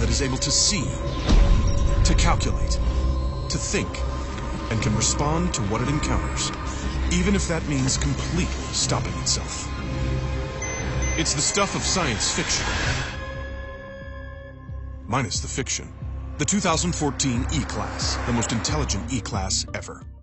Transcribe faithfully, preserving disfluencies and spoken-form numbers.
that is able to see, to calculate, to think, and can respond to what it encounters, even if that means completely stopping itself. It's the stuff of science fiction, minus the fiction. The two thousand fourteen E-Class, the most intelligent E-Class ever.